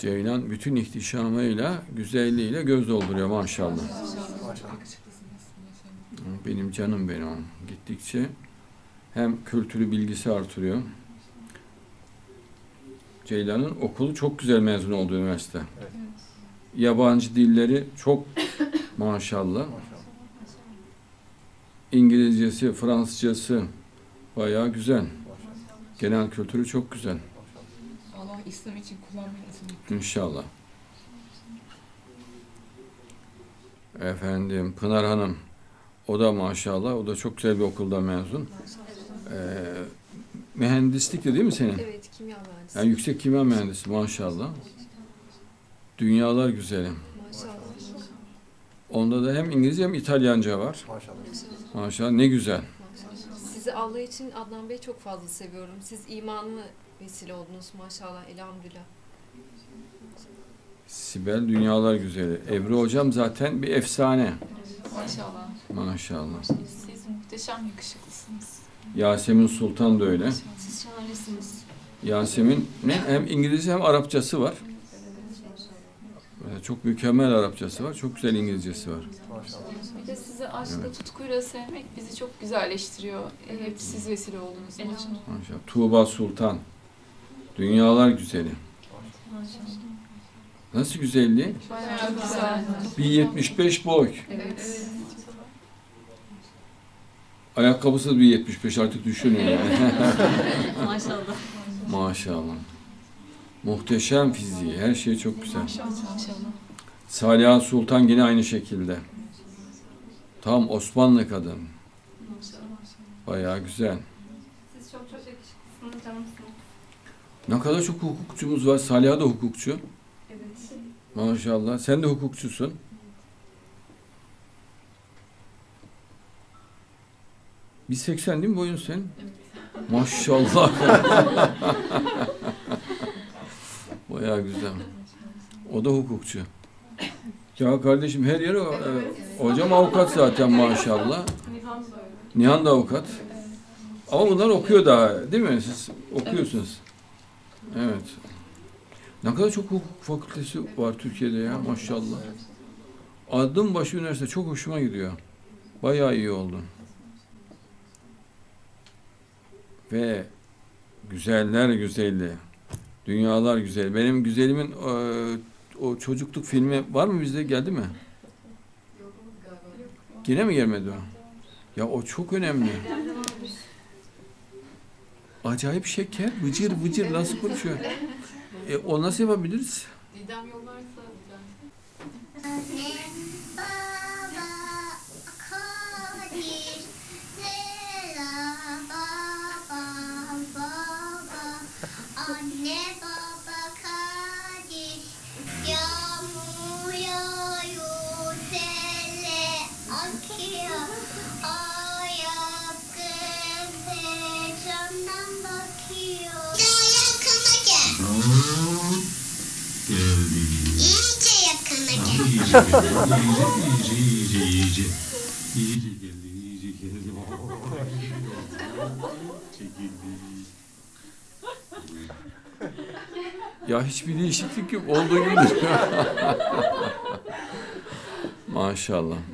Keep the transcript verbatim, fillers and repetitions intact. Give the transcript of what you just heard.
Ceylan bütün ihtişamıyla, güzelliğiyle göz dolduruyor maşallah. Benim canım benim o. Gittikçe hem kültürü, bilgisi artırıyor. Ceylan'ın okulu çok güzel mezun oldu üniversite. Evet. Yabancı dilleri çok maşallah. İngilizcesi, Fransızcası bayağı güzel. Genel kültürü çok güzel. Allah İslam için kullanmayasın. İnşallah. Efendim Pınar Hanım, o da maşallah, o da çok güzel bir okulda mezun. Ee, mühendislik de değil mi senin? Evet, kimya mühendisi. Yani yüksek kimya mühendisi maşallah. Dünyalar güzeli. Maşallah. Onda da hem İngilizce hem İtalyanca var. Maşallah. Maşallah ne güzel. Sizi Allah için Adnan Bey çok fazla seviyorum. Siz imanlı vesile oldunuz maşallah, elhamdülillah. Sibel dünyalar güzeli. Ebru hocam zaten bir efsane. Maşallah. Maşallah. Siz muhteşem yakışıklısınız. Yasemin Sultan da öyle. Siz şahanesiniz. Yasemin'in hem İngilizce hem Arapçası var. Çok mükemmel Arapçası var. Çok güzel İngilizcesi var. Maşallah. Bir de sizi aşkla, Evet. tutkuyla sevmek bizi çok güzelleştiriyor. Hep siz vesile oldunuz. Maşallah. Maşallah. Tuğba Sultan. Dünyalar güzeli. Nasıl güzelliği? Bayağı güzel. bir yetmiş beş boy. Evet. Ayakkabısı da bir yetmiş beş, artık düşünün yani. Maşallah. Maşallah. Muhteşem fiziği. Her şey çok güzel. Maşallah. Saliha Sultan yine aynı şekilde. Tam Osmanlı kadın. Bayağı güzel. Siz çok çok yakışıklısınız, canımsınız. Ne kadar çok hukukçumuz var. Saliha da hukukçu. Evet. Maşallah. Sen de hukukçusun. bir seksen değil mi boyun senin? Maşallah. Bayağı güzel. O da hukukçu. Ya kardeşim her yere e, hocam avukat zaten maşallah. Nihan da öyle. Nihan da avukat. Ama bunlar okuyor daha değil mi? Siz okuyorsunuz. Evet. Ne kadar çok hukuk fakültesi var Türkiye'de ya maşallah. Adım başı üniversite çok hoşuma gidiyor. Bayağı iyi oldu. Ve güzeller güzeli, dünyalar güzel. Benim güzelimin e, o çocukluk filmi var mı bizde? Geldi mi? Yine mi gelmedi o? Ya o çok önemli. Acayip şeker, vıcır vıcır nasıl konuşuyor? E, o nasıl yapabiliriz? Didem yollarsa Anne, baba, Kadir, Leyla, baba, baba, anne, baba, Kadir, yağmur yağıyor, selle akıyor, ayakkabı camdan bakıyor. Daha yakına gel. İyice yakına gel. İyice geldi, iyice, iyice, iyice. İyice geldi, iyice geldi. Çekildi. Ya hiçbir değişiklik yok. Olduğu gibi. Maşallah.